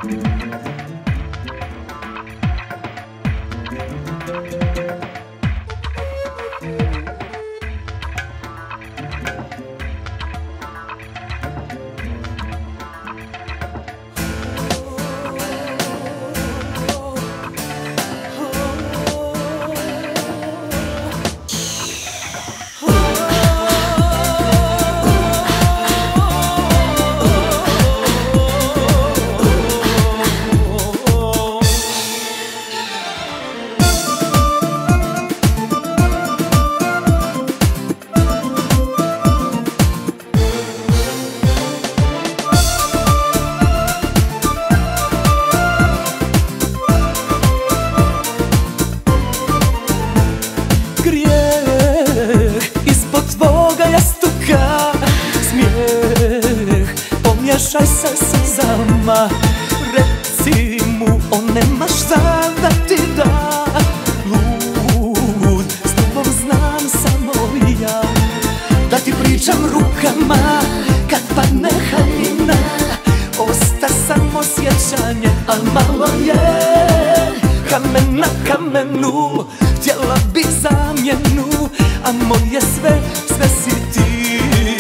Pomiješaj se suzama, reci mu on nemaš šta da ti da. Lud, s tobom znam samo ja, da ti pričam rukama kad padne haljina. Osta samo sjećanje, al malo je kamen na kamenu. Htjela bi zamjenu, a moje sve, sve si ti.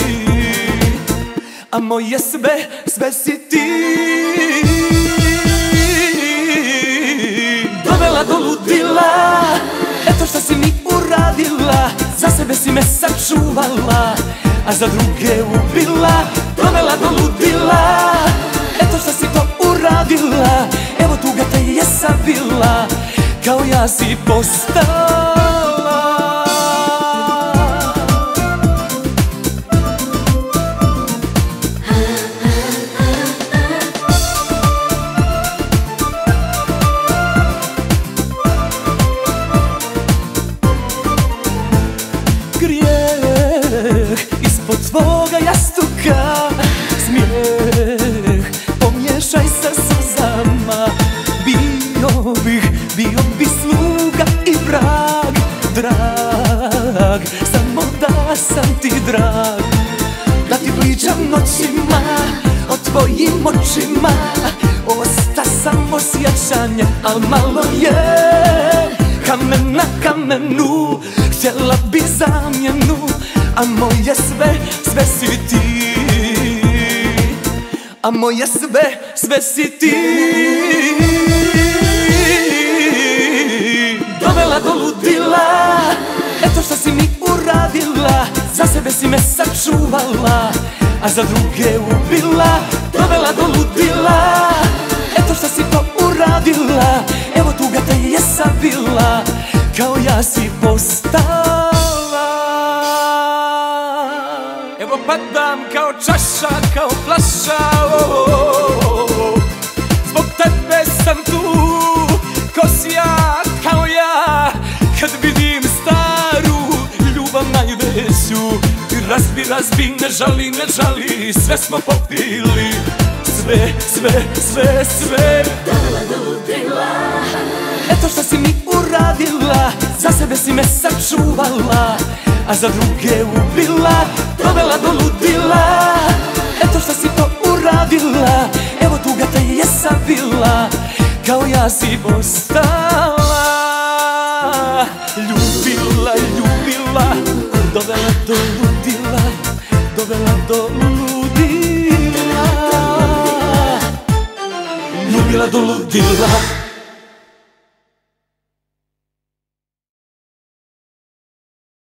A moje sve, sve si ti. Dovela do ludila, eto šta si mi uradila. Za sebe si me sačuvala, a za druge ubila. Dovela do ludila, eto šta si to uradila. Evo tuga te je sabila, kao ja si postala. Ispod tvoga jastuka smijeh, pomiješaj se suzama. Bio bi sluga i vrag, drag, samo da sam ti drag. Da ti pričam noćima o tvojim očima. Osta samo sjećanje, al malo je kamen na kamenu. Htjela bi zamjenu, a moje sve, sve si ti. A moje sve, sve si ti. Dovela do ludila, eto šta si mi uradila. Za sebe si me sačuvala, a za druge ubila. Dovela do ludila, eto šta si to uradila. Evo tuga te je sabila, kao ja si postala. Evo padam kao čaša, kao flaša. Zbog tebe sam tu, ko si ja, kao ja. Kad vidim staru ljubav najveću, razbi, ne žali, sve smo popili. Sve. Dovela do ludila, eto šta si mi uradila. Za sebe si me sačuvala, a za druge ubila. Dovela do ludila, eto šta si to uradila. Evo tuga te je sabila, kao ja si postala. Ljubila, dovela do ludila, dovela do ludila. Ljubila do ludila.